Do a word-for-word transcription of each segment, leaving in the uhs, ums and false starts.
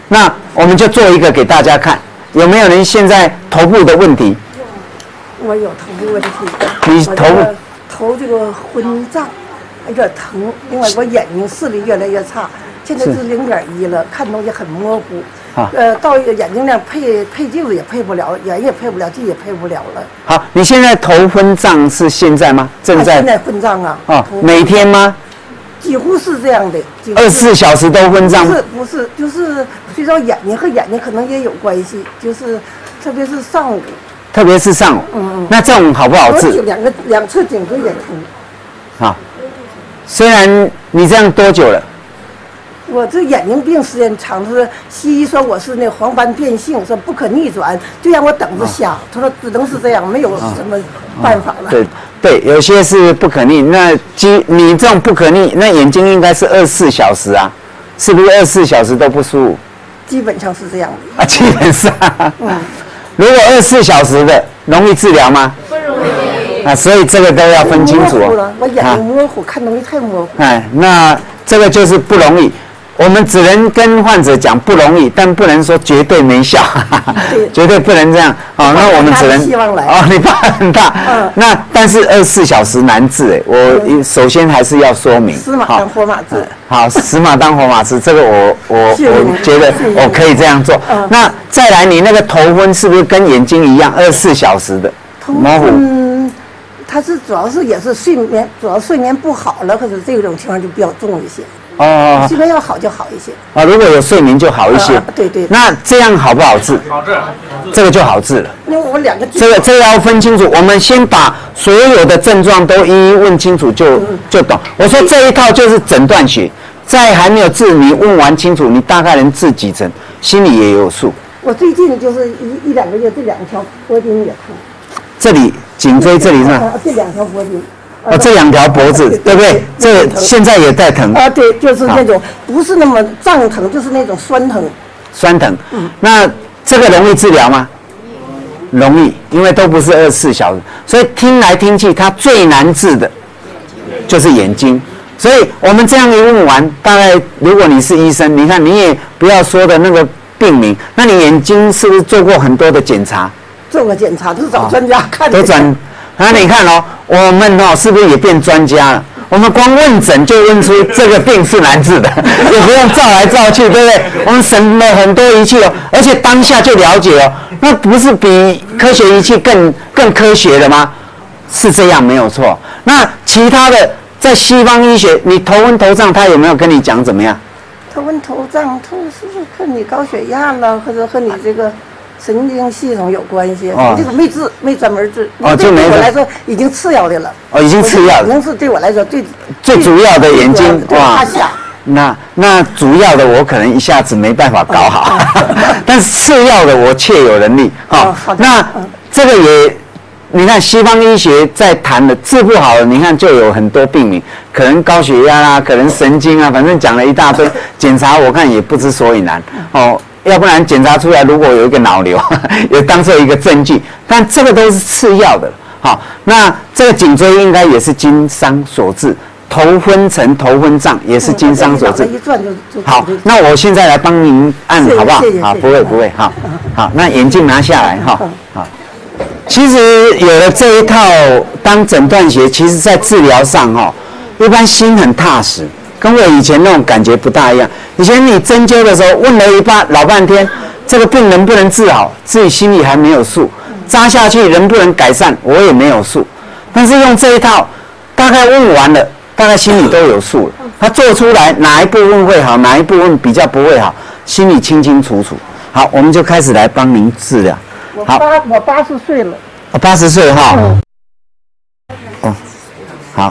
那我们就做一个给大家看，有没有人现在头部的问题？ 我有头部问题， 你头部头这个昏胀，有点疼。另外，我眼睛视力越来越差，现在是零点一了，看东西很模糊。啊、呃，到眼睛那配配镜子也配不了，眼也配不了，镜也配不了了。 好，你现在头昏胀是现在吗？正在。 啊、现在昏胀啊。 哦，每天吗？ 几乎是这样的。 二十四小时都昏胀？ 不是不是，就是睡着眼睛和眼睛可能也有关系，就是特别是上午。 特别是上午。嗯嗯。那这种好不好治？ 两个两侧颈椎也疼。 好，虽然你这样多久了？ 我这眼睛病时间长，是西医说我是那黄斑变性，说不可逆转，就让我等着瞎。啊、他说只能是这样，没有什么办法了。啊、 对对，有些是不可逆，那基你这种不可逆，那眼睛应该是二十四小时啊，是不是二十四小时都不舒服？ 基本上是这样的。 啊，基本上。嗯。如果二十四小时的容易治疗吗？ 不容易。 啊，所以这个都要分清楚哦。我眼睛模糊，啊、看东西太模糊。 哎，那这个就是不容易。我们只能跟患者讲不容易，但不能说绝对没效，绝对不能这样。哦，那我们只能哦，你怕很大。嗯。那但是二十四小时难治哎，我首先还是要说明。 死马当活马治。 好，死马当活马治，这个我我我觉得我可以这样做。那再来，你那个头昏是不是跟眼睛一样，二十四小时的模糊？ 嗯，它是主要是也是睡眠，主要睡眠不好了，可是这种情况就比较重一些。哦，睡眠要好就好一些啊，如果有睡眠就好一些。 啊、对对。 那这样好不好治？好治，这个就好治了。 因为我两个这个这个要分清楚，我们先把所有的症状都一一问清楚就，就、嗯、就懂。我说这一套就是诊断学，在还没有治你问完清楚，你大概能治几成，心里也有数。 我最近就是一一两个月，这两条脖颈也疼。 这里颈椎这里是吧？ 啊，这两条脖颈。 哦，这两条脖子，对不对？这现在也在疼啊，对，就是那种不是那么胀疼，就是那种酸疼。 酸疼，嗯，那这个容易治疗吗？容易，因为都不是二十四小时，所以听来听去，它最难治的就是眼睛。所以我们这样一问完，大概如果你是医生，你看你也不要说的那个病名，那你眼睛是不是做过很多的检查？ 做过检查，都是找专家看的。 都转。那你看哦，我们哦是不是也变专家了？我们光问诊就问出这个病是难治的，也不用照来照去，对不对？我们省了很多仪器哦，而且当下就了解哦，那不是比科学仪器更更科学的吗？是这样没有错。那其他的在西方医学，你头昏头胀，他有没有跟你讲怎么样？ 头昏头胀，他是不是和你高血压了，或者和你这个？神经系统有关系，哦、这个没治，没专门治。 哦，就没。 对我来说已经次要的了。 哦，已经次要的。 可能是对我来说最最主要的眼睛哇。那那主要的我可能一下子没办法搞好，哦、但是次要的我确有能力。哦，哦那、嗯、这个也，你看西方医学在谈的治不好的，你看就有很多病名，可能高血压啦，可能神经啊，反正讲了一大堆，检查我看也不知所以然。哦。要不然检查出来，如果有一个脑瘤，也当做一个证据，但这个都是次要的。好，那这个颈椎应该也是经伤所致，头昏沉、头昏胀也是经伤所致。好，那我现在来帮您按，好不好？好，不会不会，好，好，那眼镜拿下来，哈，好。其实有了这一套当诊断学，其实在治疗上，哈，一般心很踏实。跟我以前那种感觉不大一样。以前你针灸的时候问了一半老半天，这个病能不能治好，自己心里还没有数；扎下去能不能改善，我也没有数。但是用这一套，大概问完了，大概心里都有数了。他做出来哪一部分会好，哪一部分比较不会好，心里清清楚楚。好，我们就开始来帮您治疗。 好，我八我八十岁了。 哦，八十岁哈。嗯、哦，好。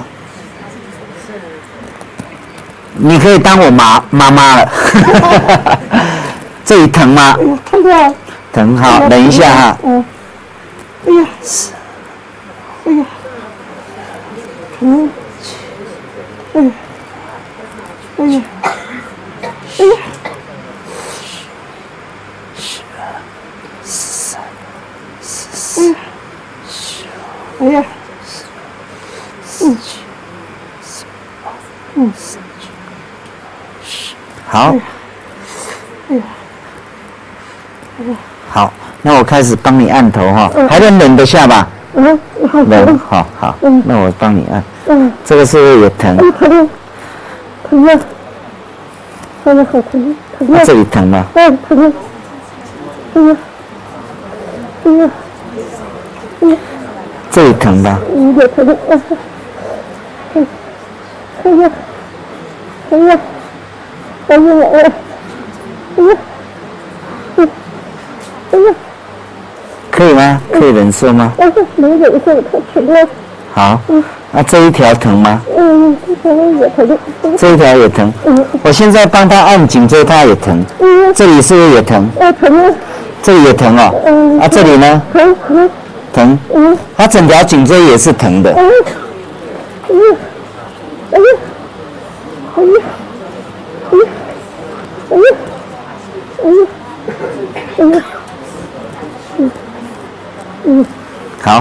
你可以当我妈妈妈了，这里疼吗？ 疼的。 疼，好，等一下哈。 嗯。哎呀，哎呀，疼。哎呀，哎呀，哎呀。哎呀，嗯，嗯。 好， 那我开始帮你按头哈，还能忍得下吧？ 嗯，好。 忍，好好。嗯，那我帮你按。嗯，这个是不是也疼？ 疼，疼啊！哎呀，好疼，疼啊！ 这里疼吗？ 嗯，疼啊！哎呀，哎呀，哎呀， 这里疼吧？ 有点疼。哎呀，哎呀，哎呀，哎呀，哎呀，哎呀。 可以吗？可以忍受吗？ 但是能忍受，太疼了。 好，那这一条疼吗？ 嗯，这条也疼。 这一条也疼。嗯，我现在帮他按颈椎，他也疼。嗯，这里是不是也疼？ 啊，疼啊。 这里也疼哦。嗯。啊，这里呢？ 疼疼。 疼。嗯。他整条颈椎也是疼的。 哎呀，哎呀，哎呀，哎呀，哎呀，哎呀，哎呀，哎呀。嗯嗯， 好，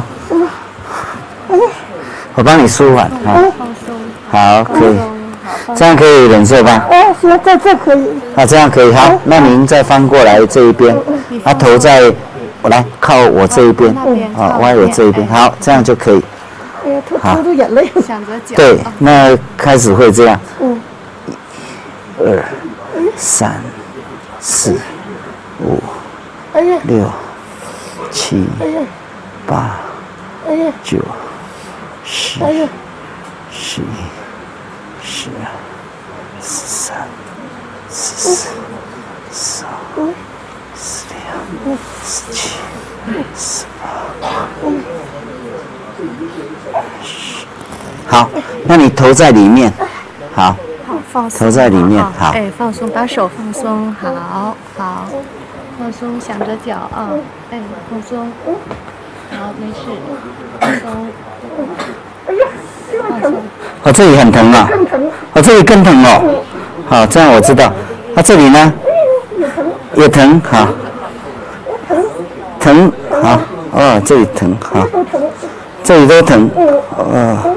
我帮你舒缓，好，好，可以，这样可以忍受吧？ 哎，行，这这可以。 啊，这样可以，好，那您再翻过来这一边，啊，头在，我来靠我这一边，啊，歪我这一边，好，这样就可以。 哎呀，吐吐出眼泪， 想着讲。 对，那开始会这样。嗯。二，三，四，五，六。七、八、九、十、十一、十二、十三、十四、十五、十六、十七、十八、十。好，那你头在里面，好， 好放松， 头在里面，好， 哎，放松，把手放松，好好。放松，想着脚啊，哎，放松，好，没事，放松， 哎呀， 放松。 我这里很疼啊，我这里更疼哦。好，这样我知道。那这里呢？也疼，好。疼，好，哦，这里疼，好。这里都疼，哦。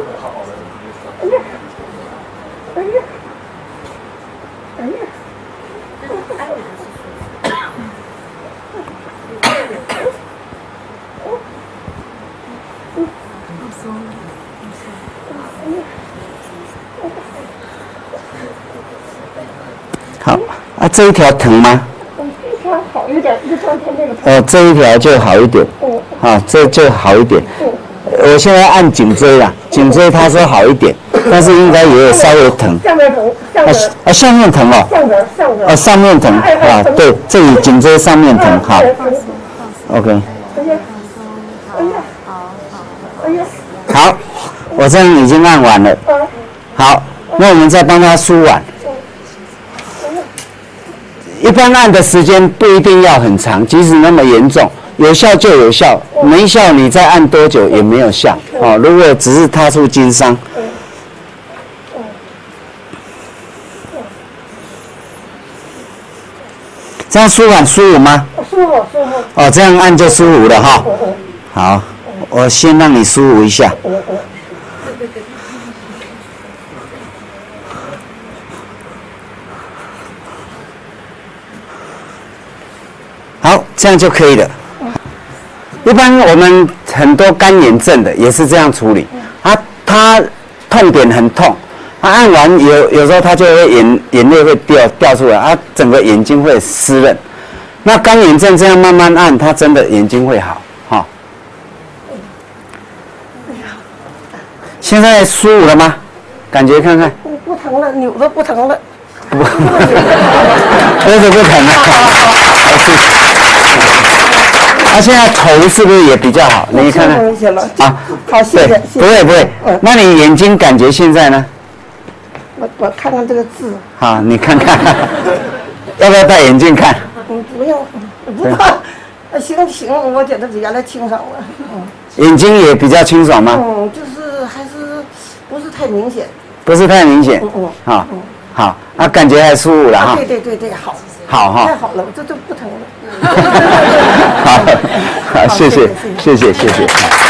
好，啊，这一条疼吗？ 一条好一点，一条天这个疼。 哦，这一条就好一点。嗯。啊，这就好一点。嗯。我现在按颈椎了，颈椎他说好一点，但是应该也有稍微疼。 下面疼，下面。 啊，下面疼哦。 上边，上边。 啊，上面疼啊，对，这里颈椎上面疼，好。OK。 哎呀，哎呀，好好。哎呀。 好，我这样已经按完了。好，那我们再帮他舒缓。一般按的时间不一定要很长，即使那么严重，有效就有效，没效你再按多久也没有效。哦，如果只是踏出经伤，这样舒缓舒服吗？ 舒服舒服。 哦，这样按就舒服了哈。好，我先让你舒服一下。好，这样就可以了。一般我们很多干眼症的也是这样处理，啊，他痛点很痛，他按完有有时候他就会眼眼泪会掉掉出来，啊，整个眼睛会湿润。那干眼症这样慢慢按，他真的眼睛会好，哈、哦。现在舒服了吗？感觉看看。 不疼了，扭的不疼了。 不，脖子不疼了。他、啊、现在头是不是也比较好？你看看啊， 好，谢谢。 不会不会，嗯、那你眼睛感觉现在呢？ 我我看看这个字。 好，你看看，要不要戴眼镜看？ 嗯，不用，不怕。行行，我觉得比原来清爽了。嗯。 眼睛也比较清爽吗？ 嗯，就是还是不是太明显。 不是太明显。 嗯嗯。 好，好，啊，感觉还舒服了哈。 对对对对，好。 好哈。 太好了，这都不疼了。 好，好，谢谢，谢谢，谢谢。